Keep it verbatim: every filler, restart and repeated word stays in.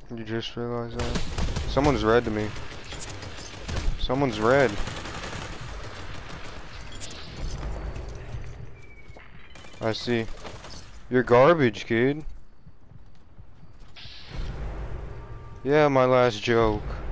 You just realized that? Someone's red to me. Someone's red. I see. You're garbage, kid. Yeah, my last joke.